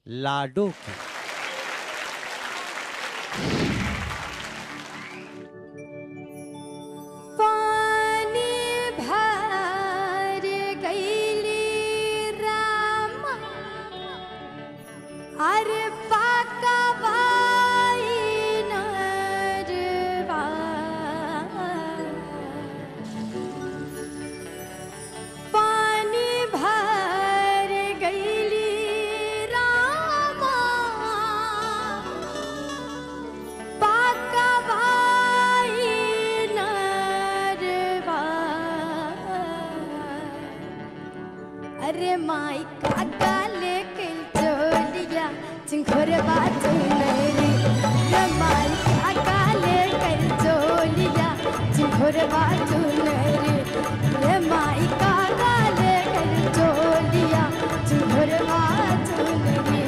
लाडो की। अरे पाका भाई नरवा पानी भर गईली रामा पाका भाई नरवा अरे माई काका लेके चिंखोरवा चुनरी रमाई काका लेकर चोलिया चिंखोरवा चुनरी रमाई काका लेकर चोलिया चिंखोरवा चुनरी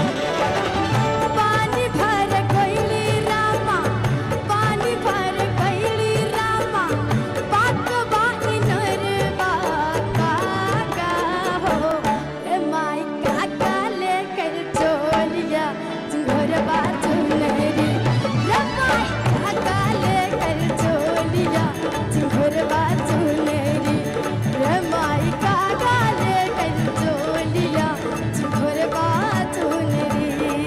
पानी भर गईली रामा पानी भर गईली रामा पाकवा इनरवा काका हो रमाई काका लेकर चोलिया चिंखोरवा चुनरी रमाई काका लेकर चोलिया चिंखोरवा चुनरी रमाई काका लेकर चोलिया चिंखोरवा चुनरी।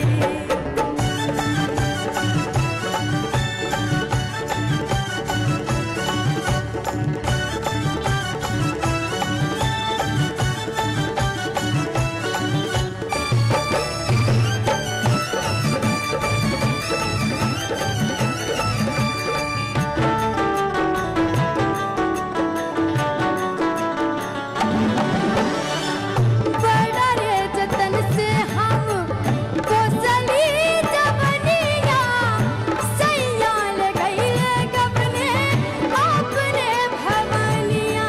बड़ा रे जतन से हम कोसली जवनिया सैया लगैले गबने अपने भवनिया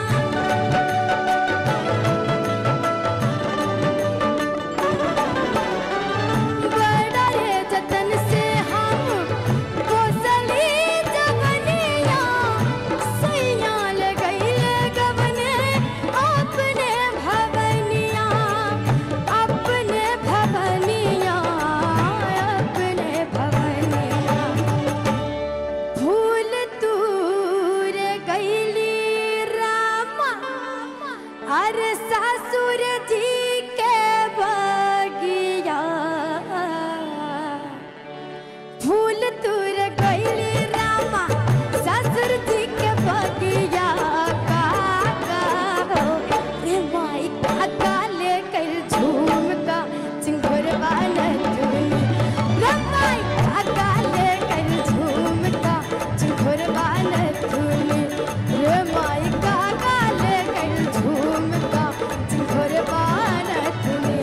बड़ा रे जतन से हम कोसली जवनिया सैया लगैले गबने अपने भवनिया अपने भवनिया अपने भवनिया फूल तूर गईली रामा अरे सासुर जी के बगिया फूल तूर गईली रामा ससुर जी के बगिया काका हो रे माई काका लेकर झूमका चिंखोरवा नथुनी रमाई काका लेकर झूमका चिंखोरवा नथुनी रमाई काका लेकर झूमका चिंखोरवा नथुनी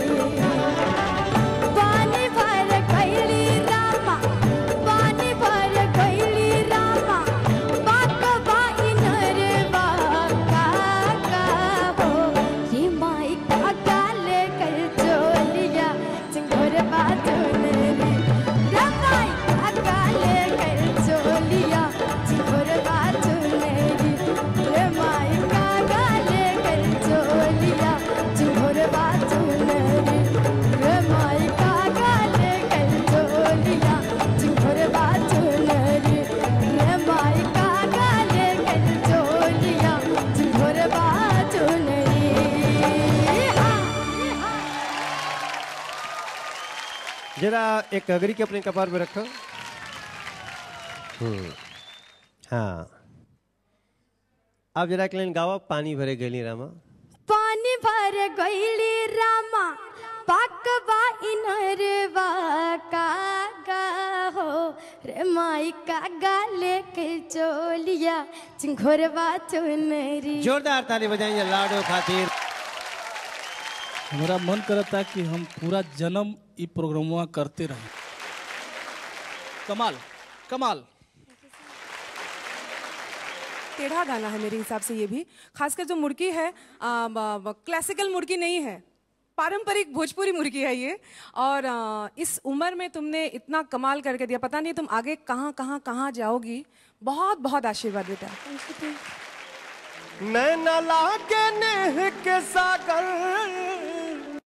पानी भर गईली रामा पानी भर गईली रामा पाकवा इनरवा काका हो रे माई काका लेकर चोलिया चिंखोरवा चुनरी रमाई काका लेकर चोलिया चिंखोरवा चुनरी रमाई काका लेकर चोलिया चिंखोरवा चुनरी रमाई काका लेकर चोलिया चिंखोरवा चुनरी रमाई काका लेकर चोलिया चिंखोरवा चुनरी। जरा एक अगरी के अपने कपार पे रखो। हाँ अब जरा एक लाइन गावा पानी भरे गईली रामा पानी भर गईली रामा पाकवा इनरवा कागा हो रे माई कागा लेके चोलिया चिंखोरवा चुनरी। जोरदार ताली बजाइए लाडो खातिर। हमारा मन करता है कि हम पूरा जन्म ये प्रोग्राम करते रहें। कमाल कमाल। टेढ़ा गाना है मेरे हिसाब से ये भी, खासकर जो मुर्की है क्लासिकल मुर्की नहीं है, पारंपरिक भोजपुरी मुर्गी है ये। और इस उम्र में तुमने इतना कमाल करके दिया, पता नहीं तुम आगे कहाँ कहाँ कहाँ जाओगी। बहुत बहुत आशीर्वाद बेटा। मैं न लागे नेह के सागर